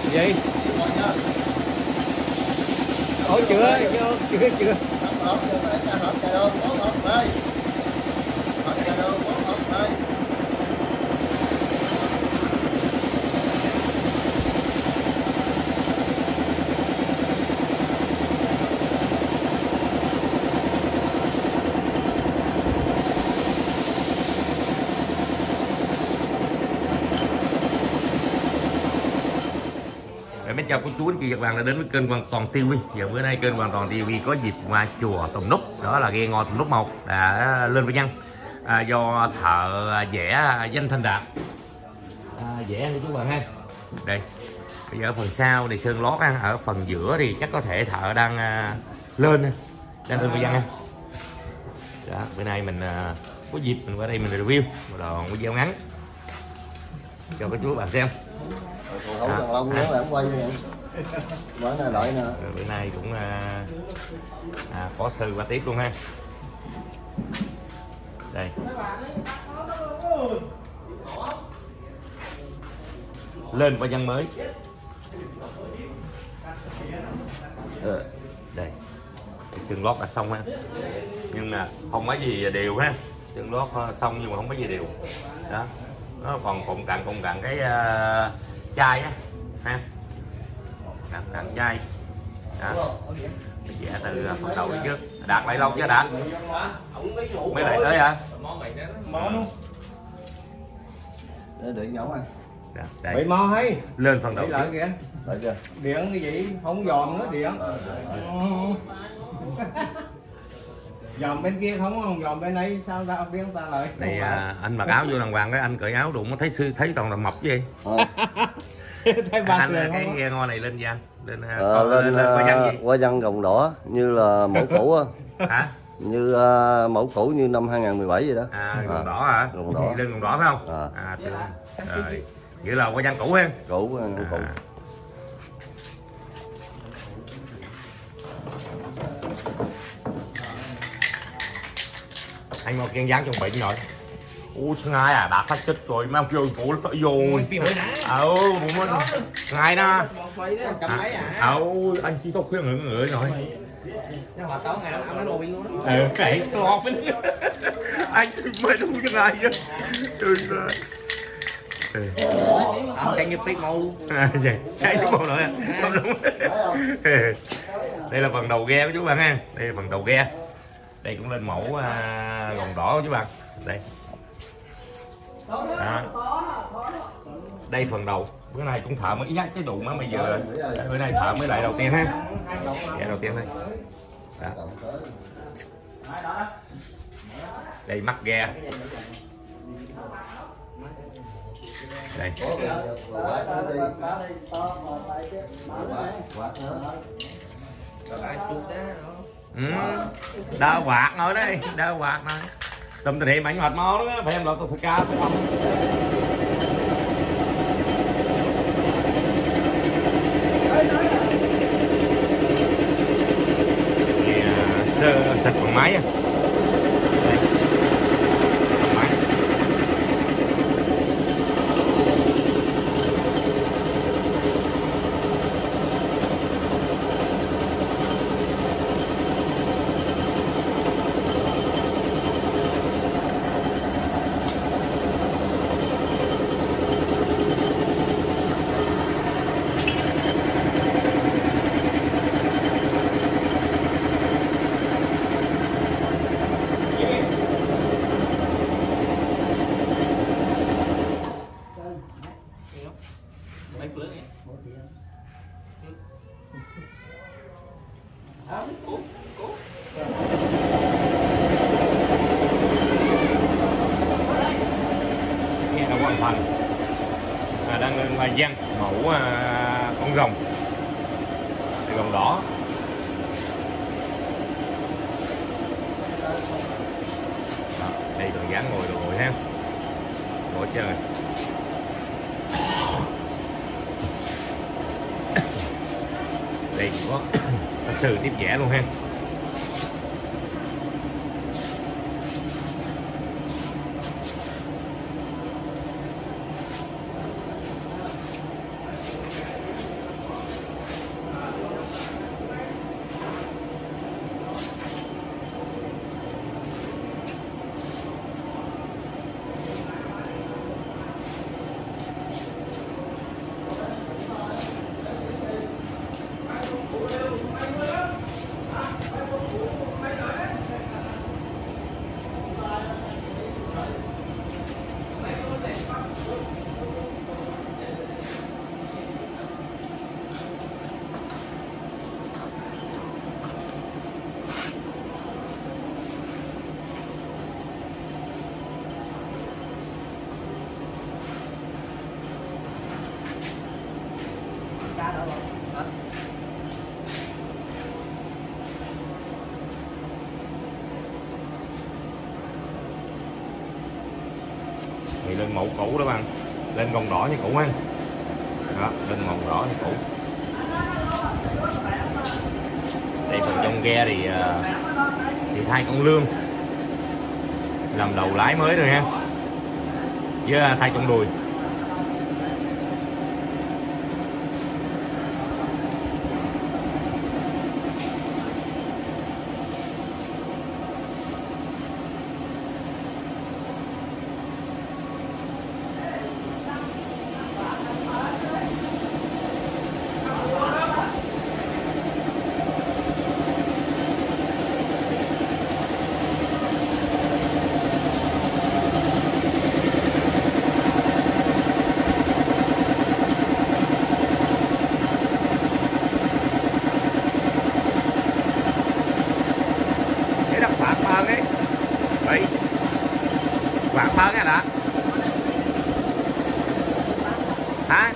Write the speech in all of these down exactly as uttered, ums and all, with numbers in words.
Gì? Ủa chưa, chưa, chưa, chưa. Hộp hộp hộp trà đô bốn hộp ơi. Hộp trà đô bốn hộp ơi. Mến chào cô chú anh chị và các bạn đã đến với kênh Hoàn Toàn ti vi. Giờ bữa nay kênh Hoàn Toàn ti vi có dịp qua chùa Tùng Núc, đó là ghe ngò Tùng Núc một đã lên với nhân à, do thợ vẽ Danh Thành Đạt à, vẽ cho chú bạn ha. Đây bây giờ ở phần sau thì sơn lót ha, ở phần giữa thì chắc có thể thợ đang à, lên đang lên với nhân ha. Đó, bữa nay mình à, có dịp mình qua đây mình review một đoạn video ngắn cho các chú bạn xem. Còn không còn lông nữa là không quay như vậy. Bữa nay đợi nè. Bữa nay cũng à, à, có sư qua tiếp luôn ha. Đây. Lên qua dân mới. Ờ, đây. Cái xương lót là xong ha. Nhưng mà không có gì đều ha. Xương lót xong nhưng mà không có gì đều. Đó. Nó còn cụm cặn cụm cặn cái uh, chai á ha, cặn cặn chai đó. Vẽ từ phần đầu trước. Đạt lại lâu chưa Đạt? Mới lại tới hả? Để điện nhậu anh. Bị mo hay lên phần đầu lại kìa. Chưa? Điện cái gì không giòn nữa điện. Dòm bên kia không không dòm bên đây sao ta biết ta lại. Này à, anh mặc áo vô đàng hoàng cái anh cởi áo đụng thấy sư thấy toàn là mập gì. Thấy ba anh người cái không? ghe ngo này lên gian lên Ờ, lên, lên, lên qua dân gì? qua dân Gồng Đỏ như là mẫu cũ á. Hả? Như uh, mẫu cũ như năm hai không một bảy vậy đó. À, Gồng Đỏ hả? Gồng Đỏ. Lên Gồng Đỏ phải không? À, à rồi vậy là qua dân cũ ha. cũ cũ. À. Anh ngồi kiên gián trong bệnh rồi. Ủa sao ngay à, Đạt phát chết rồi, mấy ông vô phụ nó vô. Ừ, muốn ngay đó. Ừ, anh chỉ có khuyên người người rồi. Nó hoạt tấu ngày đó ăn nó đồ bình luôn đó. Ừ, cái to bên. Anh mới đúng cho ngay chứ. Trời ơi. Ông canh như biết màu luôn. À vậy, cái chú màu nữa. Không đúng. Đây là phần đầu ghe của chú bạn ha. Đây là phần đầu ghe. Đây cũng lên mẫu à, Gồng Đỏ của chú bạn. Đây. Đó. Đây phần đầu. Bữa nay cũng thợ mới nhắc cái đụng á bây giờ. Bữa nay thợ mới lại đầu tiên ha. Dạ đầu tiên thôi. Đó. Đây mắt ghe. Đây. Ừ. Đa quạt rồi đây, đa quạt này. Tùm tình hiện bản mệt máu đó, phải em lột tôi ca phải không? Thì sơ sạch bằng máy á. Nghe đã hoàn thành à, đang lên vai dân mẫu à, con rồng Gồng Đỏ. Đó, đây còn dáng ngồi rồi ha, ngồi chơi này. Đây có có sư tiếp vẽ luôn ha. Thì lên mẫu cũ đó bạn, lên gồng đỏ như cũ ha. Đó, lên màu đỏ như cũ. Đây phần trong ghe thì thì thay con lương, làm đầu lái mới rồi ha, với thay trong đùi. Quạt hơn hả đó hả?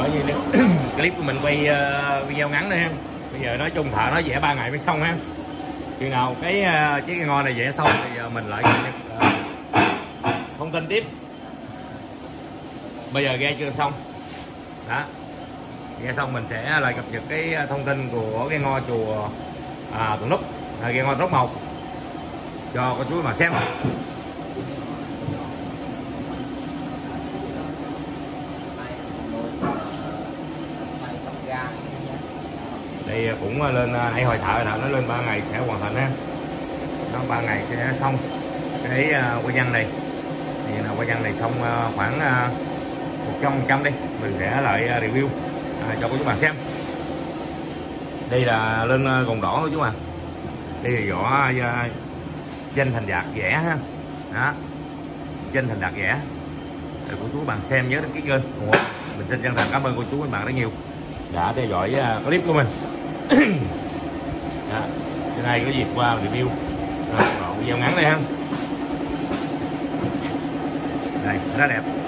bởi vì clip của mình quay uh, video ngắn đây ha. Bây giờ nói chung thợ nó vẽ ba ngày mới xong ha. Chừng nào cái uh, cái ngon này vẽ xong thì uh, mình lại uh, thông tin tiếp. Bây giờ ghe chưa xong đó, ghe xong mình sẽ lại cập nhật cái thông tin của cái ngôi chùa à, Tuần Núp, à, ghe ngôi Rốc Mộc cho cô chú mà xem. Đây cũng lên nãy hội thợ thợ nó lên ba ngày sẽ hoàn thành ha, nó ba ngày sẽ xong cái uh, quay văn này. Thì là quay văn này xong uh, khoảng một trăm phần trăm đi, mình sẽ lại uh, review à, cho cô chú bạn xem. Đây là lên uh, gồng đỏ thôi chú bạn. Đây là vỏ uh, Danh Thành Đạt vẽ ha, đó Danh Thành Đạt vẽ để cô chú bạn xem, nhớ đăng ký kênh. Mình xin chân thành cảm ơn cô chú các bạn rất nhiều đã theo dõi uh, clip của mình. Đó, trên đây có dịp qua review đoạn video ngắn đây ha. Đây, rất đẹp.